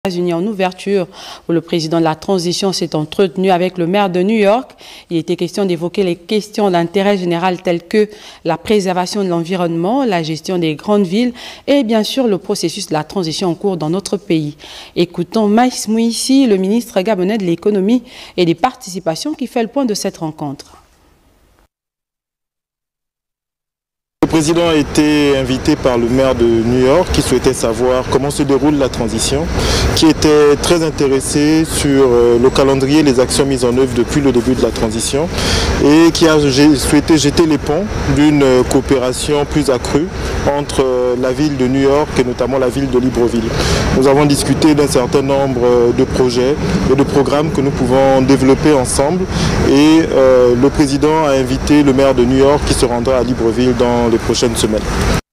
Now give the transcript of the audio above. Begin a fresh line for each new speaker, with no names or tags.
États-Unis en ouverture où le président de la transition s'est entretenu avec le maire de New York. Il était question d'évoquer les questions d'intérêt général telles que la préservation de l'environnement, la gestion des grandes villes et bien sûr le processus de la transition en cours dans notre pays. Écoutons Maïs Mouissi, le ministre gabonais de l'économie et des participations qui fait le point de cette rencontre.
Le président a été invité par le maire de New York qui souhaitait savoir comment se déroule la transition, qui était très intéressé sur le calendrier, les actions mises en œuvre depuis le début de la transition et qui a souhaité jeter les ponts d'une coopération plus accrue entre la ville de New York et notamment la ville de Libreville. Nous avons discuté d'un certain nombre de projets et de programmes que nous pouvons développer ensemble et le président a invité le maire de New York qui se rendra à Libreville dans les prochaines semaines.